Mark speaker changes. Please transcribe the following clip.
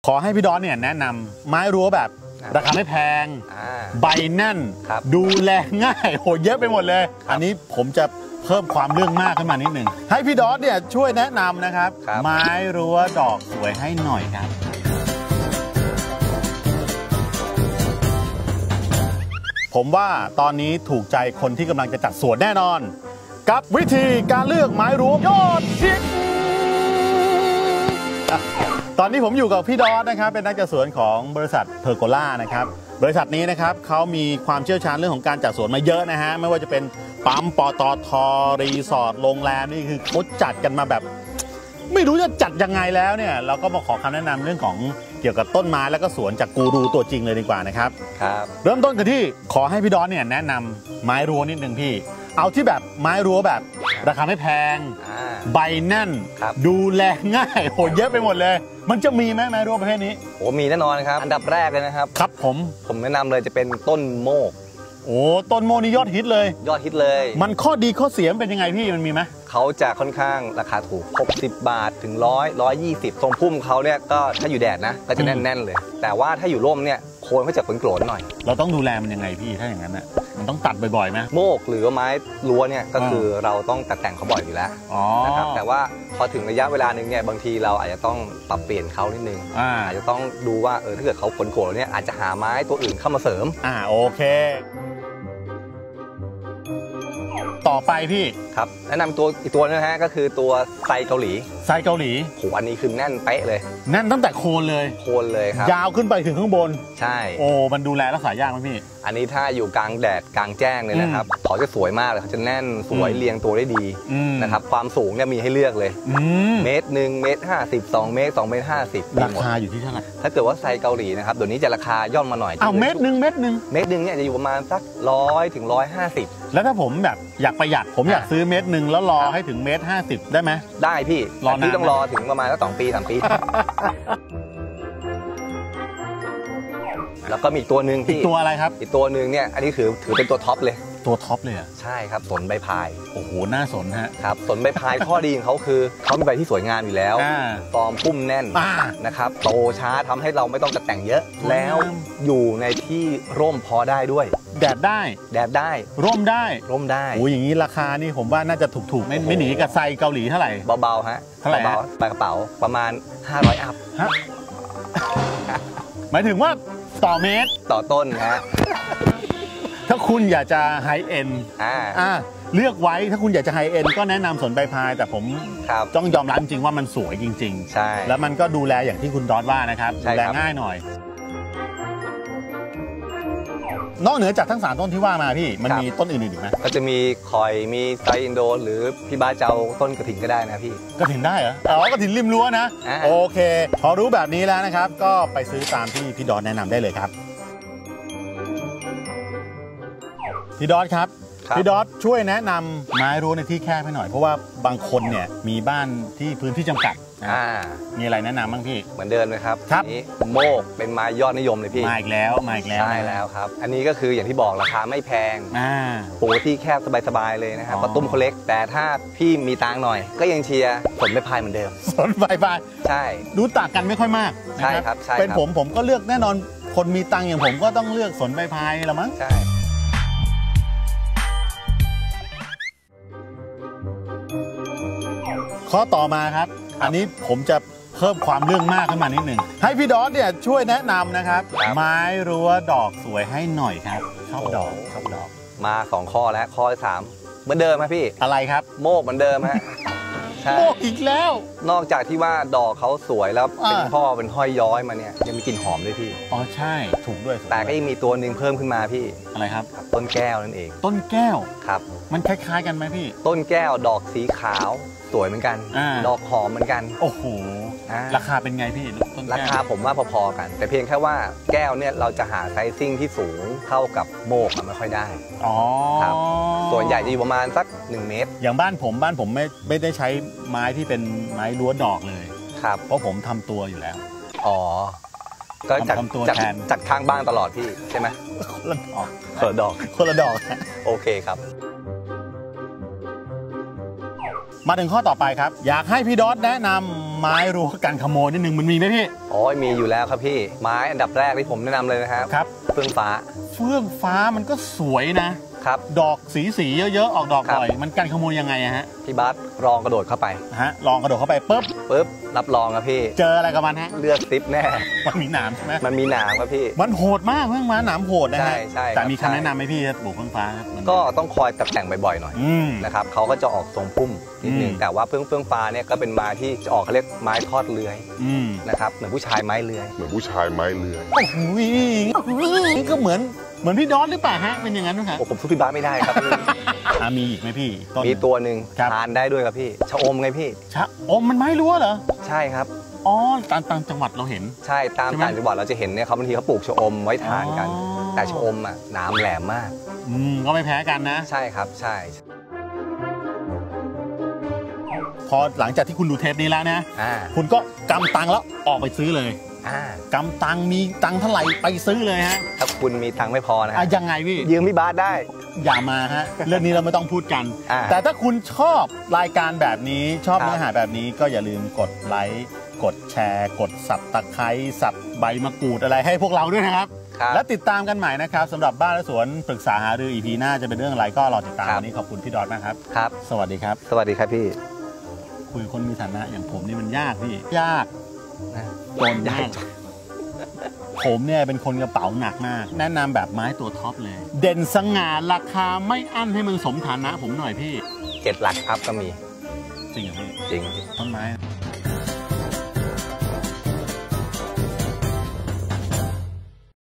Speaker 1: ขอให้พี่ดอนเนี่ยแนะนำไม้รั้วแบบราคาไม่แพงใบแน่นดูแลง่ายโหเยอะไปหมดเลยอันนี้ผมจะเพิ่มความเรื่องมากขึ้นมานิดหนึ่งให้พี่ดอนเนี่ยช่วยแนะนำนะครับไม้รั้วดอกสวยให้หน่อยครับผมว่าตอนนี้ถูกใจคนที่กำลังจะจัดสวนแน่นอนกับวิธีการเลือกไม้รั้วยอดฮิตตอนนี้ผมอยู่กับพี่ดอนนะครับเป็นนักจัดสวนของบริษัทเพอร์โกล่านะครับบริษัทนี้นะครับเขามีความเชี่ยวชาญเรื่องของการจัดสวนมาเยอะนะฮะไม่ว่าจะเป็นปั๊มปตท.รีสอร์ทโรงแรมนี่คือเขาจัดกันมาแบบไม่รู้จะจัดยังไงแล้วเนี่ยเราก็มาขอคำแนะนำเรื่องของเกี่ยวกับต้นไม้แล้วก็สวนจากกูรูตัวจริงเลยดีกว่านะครับเริ่มต้นกันที่ขอให้พี่ดอนเนี่ยแนะนำไม้รั้วนิดนึงพี่เอาที่แบบไม้รั้วแบบราคาไม่แพงใบแน่นดูแลง่ายโหเยอะไปหมดเลยมันจะมีไหมไม้รั้วประเภทนี้
Speaker 2: โอ้มีแน่นอนครับอันดับแรกเลยนะครับ
Speaker 1: ครับผม
Speaker 2: แนะนำเลยจะเป็นต้นโมก
Speaker 1: โอ้ต้นโมนี่ยอดฮิตเลย
Speaker 2: ยอดฮิตเลย
Speaker 1: มันข้อดีข้อเสียเป็นยังไงพี่มันมีไหม
Speaker 2: เขาจะค่อนข้างราคาถูก60 บาทถึง100 120ทรงพุ่มเขาเนี่ยก็ถ้าอยู่แดดนะก็จะแน่นๆเลยแต่ว่าถ้าอยู่ร่มเนี่ยโคนเขาจะโกรนๆหน่อย
Speaker 1: เราต้องดูแลมันยังไงพี่ถ้าอย่างนั้นน่ะมันต้องตัดบ่อยๆไหม
Speaker 2: โมกหรือไม้รั้วเนี่ยก็คือเราต้องตัดแต่งเขาบ่อยอยู่แล้วนะครับแต่ว่าพอถึงระยะเวลาหนึ่งเนี่ยบางทีเราอาจจะต้องปรับเปลี่ยนเขานิดนึงอาจจะต้องดูว่าถ้าเกิดเขาโกรนๆเนี่ยอาจจะหาไม้ตัวอื่นเข้ามาเสริม
Speaker 1: โอเคต่อไปพี่
Speaker 2: ครับแนะนำตัวอีกตัวนะฮะก็คือตัวไซเกาหลี
Speaker 1: โห
Speaker 2: อันนี้คือแน่นเป๊ะเลย
Speaker 1: แน่นตั้งแต่โคนเลย
Speaker 2: ครับ
Speaker 1: ยาวขึ้นไปถึงข้างบน
Speaker 2: ใช่
Speaker 1: โอ้มันดูแลรักษายากไหมพี่
Speaker 2: อันนี้ถ้าอยู่กลางแดดกลางแจ้งเลยนะครับเขาจะสวยมากเลยเขาจะแน่นสวยเรียงตัวได้ดีนะครับความสูงเนี่ยมีให้เลือกเลย1 เมตร 50 2 เมตร 2 เมตร 50
Speaker 1: ราคาอยู่ที่เท่าไหร่
Speaker 2: ถ้าเกิดว่าไซเกาหลีนะครับเดี๋ยวนี้จะราคาย่อมมาหน่อย
Speaker 1: เมตรหนึ่ง
Speaker 2: เนี่ยจะอยู่ประมาณสัก100 ถึง 150
Speaker 1: แล้วถ้าผมแบบอยากประหยัดผมอยากซื้อเมตรหนึ่งแล้วรอให้ถึงเมตร 50ได้ไหม
Speaker 2: ได้พี่พี่ต้องรอถึงประมาณสัก2 ปี 3 ปีแล้วก็มีอีกตัวหนึ่งที่
Speaker 1: ตัวอะไรครับ
Speaker 2: อีกตัวหนึ่งเนี่ยอันนี้ถือเป็นตัวท็อปเลย
Speaker 1: ตัวท็อปเลยอ่ะ
Speaker 2: ใช่ครับสนใบพาย
Speaker 1: โอ้โหน่าสนฮะ
Speaker 2: ครับสนใบพายข้อดีของเขาคือเขามีใบที่สวยงามอยู่แล้วฟอร์มพุ่มแน่นนะครับโตช้าทำให้เราไม่ต้องแต่งเยอะแล้วอยู่ในที่ร่มพอได้ด้วย
Speaker 1: แดดได้ร่มได้โอ้อย่างนี้ราคานี่ผมว่าน่าจะถูกไม่หนีกับไซเกาหลีเท่าไหร่
Speaker 2: เบาๆฮะ
Speaker 1: เท่าไหร่
Speaker 2: ปลากระเป๋าประมาณ500 อัพ
Speaker 1: หมายถึงว่าต่อเมตร
Speaker 2: ต่อต้นฮะ
Speaker 1: ถ้าคุณอยากจะไฮเอ็นเลือกไว้ถ้าคุณอยากจะไฮเอ็นก็แนะนำสนใบพายแต่ผมต้องยอมรับจริงว่ามันสวยจริง
Speaker 2: ๆใช่
Speaker 1: แล้วมันก็ดูแลอย่างที่คุณดอทว่านะครับดูแลง่ายหน่อยนอกเหนือจากทั้ง3ต้นที่ว่ามาพี่มันมีต้นอื่นๆอีกไหม
Speaker 2: ก็จะมีคอยมีไซอินโดหรือพี่บ้าเจ้าต้นกระถิ่นก็ได้นะพี่
Speaker 1: กระถิ่นได้เหรอกระถิ่นริมรั้วนะโอเคพอรู้แบบนี้แล้วนะครับก็ไปซื้อตามที่พี่ดอทแนะนำได้เลยครับพี่ดอทครับพี่ดอทช่วยแนะนำไม้รั้วในที่แคบให้หน่อยเพราะว่าบางคนเนี่ยมีบ้านที่พื้นที่จำกัดมีอะไรแนะนำบ้างพี่
Speaker 2: เหมือนเดิมเลยครับนี้โมกเป็นไม้ยอดนิยมเลยพี่
Speaker 1: มาอีกแล้ว
Speaker 2: ใช่แล้วครับอันนี้ก็คืออย่างที่บอกราคาไม่แพงปลูกที่แคบสบายๆเลยนะครับต้นเขาเล็กแต่ถ้าพี่มีตังค์หน่อยก็ยังเชียร์สนใบพายเหมือนเดิม
Speaker 1: สนใบพาย
Speaker 2: ใช่
Speaker 1: ดูต่างกันไม่ค่อยมาก
Speaker 2: ใช่ครับ
Speaker 1: เป็นผมก็เลือกแน่นอนคนมีตังค์อย่างผมก็ต้องเลือกสนใบพายละมั้ง
Speaker 2: ใช่
Speaker 1: ข้อต่อมาครับอันนี้ผมจะเพิ่มความเรื่องมากขึ้นมานิดหนึ่งให้พี่ดอทเนี่ยช่วยแนะนำนะครับไม้รั้วดอกสวยให้หน่อยครับชอบดอก
Speaker 2: มา2 ข้อแล้วข้อที่3เหมือนเดิมครับพี่
Speaker 1: อะไรครับ
Speaker 2: โมกเหมือนเดิมฮะ
Speaker 1: โมกอีกแล้ว
Speaker 2: นอกจากที่ว่าดอกเขาสวยแล้วเป็นพ่อเป็นห้อยย้อยมาเนี่ยยังมีกลิ่นหอมด้วยพี่
Speaker 1: ใช่ถูกด้วย
Speaker 2: แต่ก็ยังมีตัวหนึ่งเพิ่มขึ้นมาพี่
Speaker 1: อะไรครับ
Speaker 2: ต้นแก้วนั่นเอง
Speaker 1: ต้นแก้ว
Speaker 2: ครับ
Speaker 1: มันคล้ายๆกันไหมพี่
Speaker 2: ต้นแก้วดอกสีขาวสวยเหมือนกันดอกหอมเหมือนกัน
Speaker 1: โอ้โหราคาเป็นไงพี่
Speaker 2: ราคาผมว่าพอๆกันแต่เพียงแค่ว่าแก้วเนี่ยเราจะหาไซซิ่งที่สูงเท่ากับโมกไม่ค่อยได้ครับส่วนใหญ่จะอยู่ประมาณสัก1 เมตร
Speaker 1: อย่างบ้านผมไม่ได้ใช้ไม้ที่เป็นไม้รั้วดอกเลย
Speaker 2: ครับ
Speaker 1: เพราะผมทำตัวอยู่แล้ว
Speaker 2: ก็จัดข้างบ้านตลอดพี่ใช่ไหมคนละดอกโอเคครับ
Speaker 1: มาถึงข้อต่อไปครับอยากให้พี่ดอทแนะนำไม้รั้วกันขโมยนิดนึงมันมีไหมพี่
Speaker 2: โอ้ยมีอยู่แล้วครับพี่ไม้อันดับแรกที่ผมแนะนำเลยนะครับ
Speaker 1: ครับ
Speaker 2: เฟื่องฟ้า
Speaker 1: เฟื่องฟ้ามันก็สวยนะครับดอกสีเยอะๆออกดอกบ่อยมันกันขโมยยังไงฮะ
Speaker 2: พี่บาสลองกระโดดเข้าไป
Speaker 1: ฮะลองกระโดดเข้าไปปุ๊บ
Speaker 2: รับรองครับพี่
Speaker 1: เจออะไรกับมันฮะ
Speaker 2: เลือดซิปแน่
Speaker 1: มันมีหนามใช่ไหม
Speaker 2: มันมีหนามครับพี่
Speaker 1: มันโหดมากเฟื่องฟ้าหนามโหดนะฮะ
Speaker 2: ใช่
Speaker 1: แต่มีคำแนะนำไหมพี่ปลูกเฟื่องฟ้า
Speaker 2: ก็ต้องคอยตัดแต่งบ่อยๆหน่อยนะครับเขาก็จะออกทรงพุ่มนิดนึงแต่ว่าเฟื่องฟ้าเนี่ยก็เป็นไม้ที่จะออกเขาเรียกไม้ทอดเลื้อยนะครับเหมือนผู้ชายไม้เลื้อย
Speaker 1: โอ้โหนี่ก็เหมือนพี่ดอนหรือเปล่าฮะเป็นอย่างนั้นไหมครับ
Speaker 2: ผมสู้พี่บ้าไม่ได้ครับ
Speaker 1: มีอีกไหมพี่
Speaker 2: มีตัวหนึ่งทานได้ด้วยครับพี่ชะอมไงพี่
Speaker 1: ชะอมมันไม้รั้วเหรอ
Speaker 2: ใช่ครับ
Speaker 1: อ๋อตามจังหวัดเราเห็น
Speaker 2: ใช่ตามต่างจังหวัดเราจะเห็นเนี่ยเขาบางทีเขาปลูกชะอมไว้ทานกันแต่ชะอมอ่ะน้ำแหลมมาก
Speaker 1: ก็ไม่แพ้กันนะ
Speaker 2: ใช่ครับใช่
Speaker 1: พอหลังจากที่คุณดูเทปนี้แล้วนะคุณก็กำตังแล้วออกไปซื้อเลยกำตังมีตังเท่าไหร่ไปซื้อเลยฮะ
Speaker 2: ถ้าคุณมีตังไม่พอนะ
Speaker 1: ยังไงพี่
Speaker 2: ยืมพี่บาสได้
Speaker 1: อย่ามาฮะเรื่องนี้เราไม่ต้องพูดกันแต่ถ้าคุณชอบรายการแบบนี้ชอบเนื้อหาแบบนี้ก็อย่าลืมกดไลค์กดแชร์กดสับตะไคร้สับใบมะกรูดอะไรให้พวกเราด้วยนะครับและติดตามกันใหม่นะครับสำหรับบ้านและสวนปรึกษาหารือ EP หน้าจะเป็นเรื่องอะไรก็รอติดตามวันนี้ขอบคุณพี่ดอทมากครับ
Speaker 2: ครับ
Speaker 1: สวัสดีครับ
Speaker 2: สวัสดีครับพี่
Speaker 1: คุยคนมีฐานะอย่างผมนี่มันยากพี่ยากจนยากผมเนี่ยเป็นคนกระเป๋าหนักมากแนะนำแบบไม้ตัวท็อปเลยเด่นสง่าราคาไม่อั้นให้มันสมฐานะผมหน่อยพี่
Speaker 2: 7 หลักครับก็มี
Speaker 1: จริงเหรอพี่
Speaker 2: จริง
Speaker 1: ต้นไม้